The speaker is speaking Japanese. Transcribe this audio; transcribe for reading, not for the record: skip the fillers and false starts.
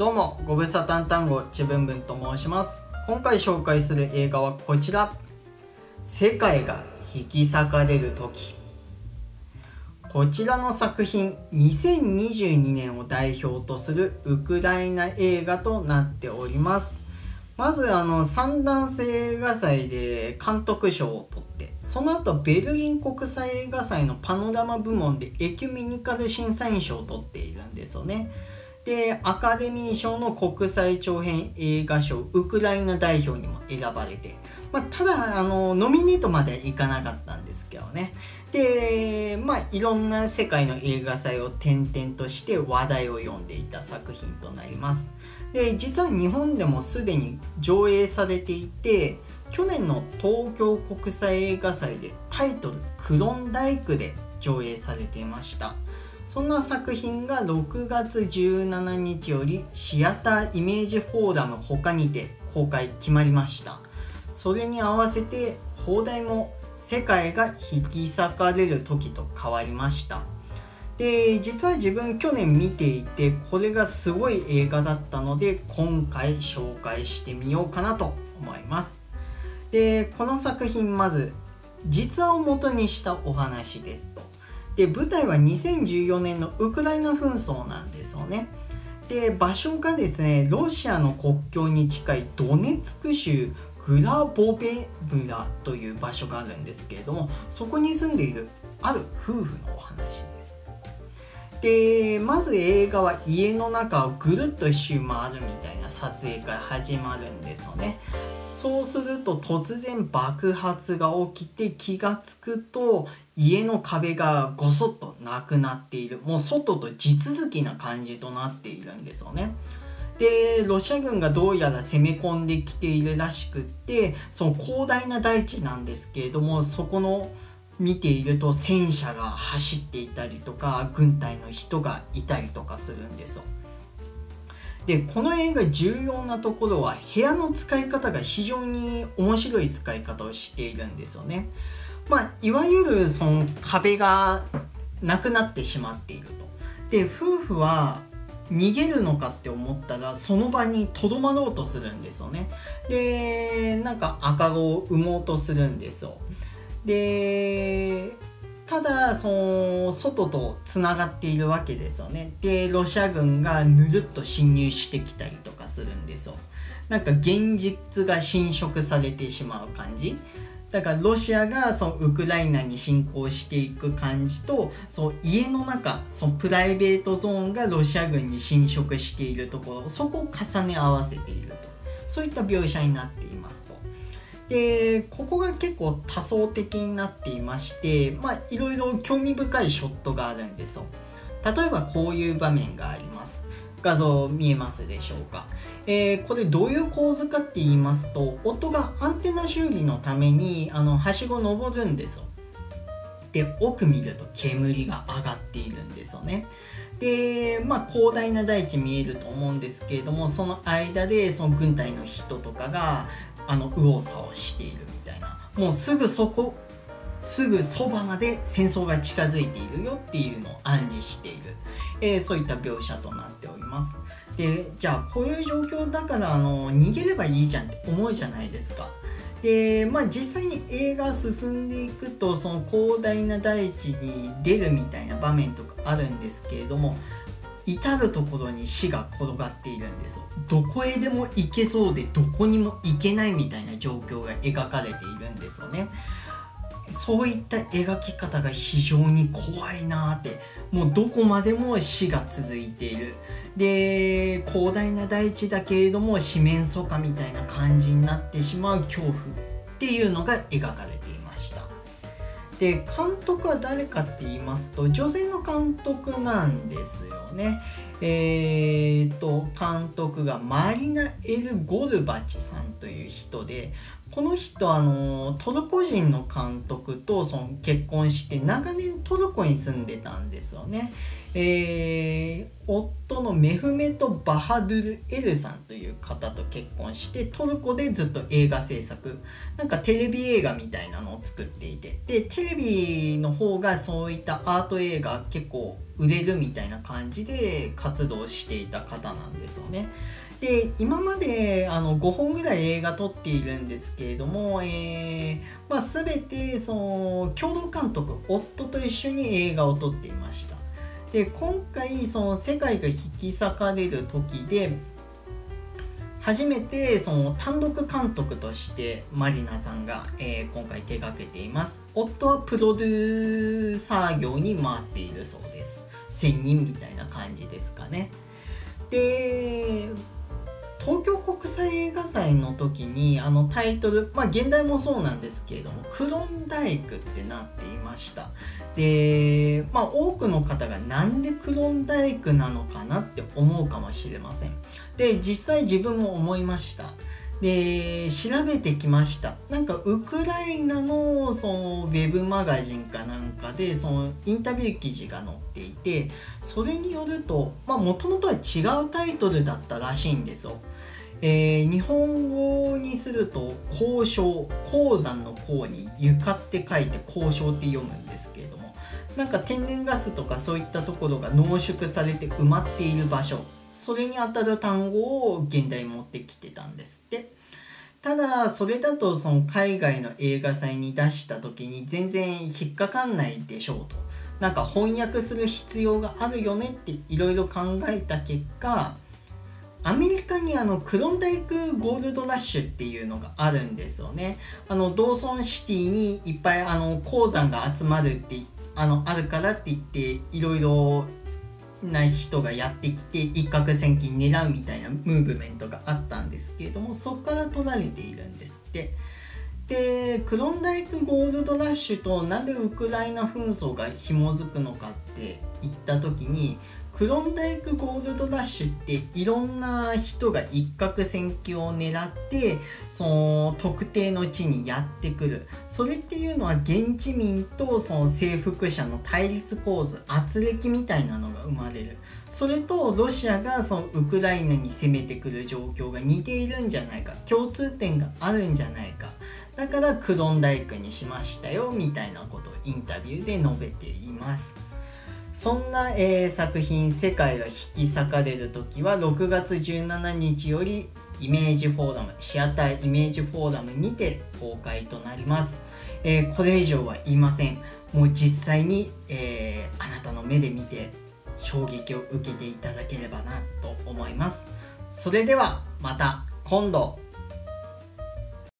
どうも、ご無沙汰単語ちぶんぶんと申します。今回紹介する映画はこちら。世界が引き裂かれる時。こちらの作品、2022年を代表とするウクライナ映画となっております。まず三段性映画祭で監督賞を取って、その後ベルリン国際映画祭のパノラマ部門でエキュメニカル審査員賞を取っているんですよね。で、アカデミー賞の国際長編映画賞ウクライナ代表にも選ばれて、ただノミネートまではいかなかったんですけどね。で、いろんな世界の映画祭を転々として話題を呼んでいた作品となります。で、実は日本でもすでに上映されていて、去年の東京国際映画祭でタイトルクロンダイクで上映されていました。そんな作品が6月17日よりシアターイメージフォーラム他にて公開決まりました。それに合わせて放題も世界が引き裂かれる時と変わりました。で、実は自分去年見ていてこれがすごい映画だったので今回紹介してみようかなと思います。で、この作品まず実話を元にしたお話ですと。で、舞台は2014年のウクライナ紛争なんですよね。で、場所がですね、ロシアの国境に近いドネツク州グラボベブラという場所があるんですけれども、そこに住んでいるある夫婦のお話です。で、まず映画は家の中をぐるっと一周回るみたいな撮影から始まるんですよね。そうすると突然爆発が起きて気がつくと家の壁がごそっとなくなっている。もう外と地続きな感じとなっているんですよね。で、ロシア軍がどうやら攻め込んできているらしくって、その広大な大地なんですけれども、そこの見ていると戦車が走っていたりとか軍隊の人がいたりとかするんですよ。で、この映画重要なところは部屋の使い方が非常に面白い使い方をしているんですよね。いわゆるその壁がなくなってしまっていると。で、夫婦は逃げるのかって思ったらその場にとどまろうとするんですよね。で、赤子を産もうとするんですよ。で、ただその外とつながっているわけですよね。で、ロシア軍がぬるっと侵入してきたりとかするんですよ。現実が侵食されてしまう感じ。だからロシアがそのウクライナに侵攻していく感じと、その家の中、そのプライベートゾーンがロシア軍に侵食しているところ、そこを重ね合わせていると、そういった描写になっていますと。で、ここが結構多層的になっていまして、いろいろ興味深いショットがあるんですよ。例えばこういう場面があります。画像見えますでしょうか。これどういう構図かって言いますと、夫がアンテナ修理のためにはしご登るんですよ。で、奥見ると煙が上がっているんですよね。で、広大な大地見えると思うんですけれども、その間でその軍隊の人とかが右往左往しているみたいな、もうすぐそばまで戦争が近づいているよっていうのを暗示している、そういった描写となっております。で、じゃあこういう状況だから逃げればいいじゃんって思うじゃないですか。で、実際に映画進んでいくとその広大な大地に出るみたいな場面とかあるんですけれども、至る所に死が転がっているんですよ。どこへでも行けそうでどこにも行けないみたいな状況が描かれているんですよね。そういった描き方が非常に怖いなーって。もうどこまでも死が続いている。で、広大な大地だけれども四面楚歌みたいな感じになってしまう恐怖っていうのが描かれていました。で、監督は誰かって言いますと女性の監督なんですよね。監督がマリナ・エル・ゴルバチさんという人で、 この人トルコ人の監督と結婚して長年トルコに住んでたんですよね。夫のメフメト・バハドゥル・エルさんという方と結婚してトルコでずっと映画制作なんかテレビ映画みたいなのを作っていて、でテレビの方がそういったアート映画結構売れるみたいな感じで活動していた方なんですよね。で今まで5本ぐらい映画撮っているんですけれども、全て共同監督夫と一緒に映画を撮っていました。で今回世界が引き裂かれる時で初めて単独監督としてマリナさんが、今回手掛けています。夫はプロデューサー業に回っているそうです。専任みたいな感じですかね。で東京国際映画祭の時にタイトル、現代もそうなんですけれどもクロンダイクってなっていました。で多くの方がなんでクロンダイクなのかなって思うかもしれません。で実際自分も思いました。で調べてきました。なんかウクライナのウェブマガジンかなんかでインタビュー記事が載っていて、それによるともともとは違うタイトルだったらしいんですよ。日本語にすると鉱床、鉱山の鉱に床って書いて鉱床って読むんですけれども、なんか天然ガスとかそういったところが濃縮されて埋まっている場所、それにあたる単語を現代に持ってきてたんですって。ただそれだと海外の映画祭に出した時に全然引っかかんないでしょうと、なんか翻訳する必要があるよねっていろいろ考えた結果、アメリカにクロンダイクゴールドラッシュっていうのがあるんですよね。ドーソンシティにいっぱい鉱山が集まるってあるからって言っていろいろな人がやってきて一攫千金狙うみたいなムーブメントがあったんですけれども、そこから取られているんですって。でクロンダイクゴールドラッシュとなんでウクライナ紛争が紐づくのかって言った時に、クロンダイクゴールドラッシュっていろんな人が一攫千金を狙って特定の地にやってくる。それっていうのは現地民と征服者の対立構図、圧力みたいなのが生まれる。それとロシアがウクライナに攻めてくる状況が似ているんじゃないか、共通点があるんじゃないか、だからクロンダイクにしましたよみたいなことをインタビューで述べています。そんな、作品世界が引き裂かれる時は6月17日よりイメージフォーラム、シアターイメージフォーラムにて公開となります。これ以上は言いません。もう実際に、あなたの目で見て衝撃を受けていただければなと思います。それではまた今度。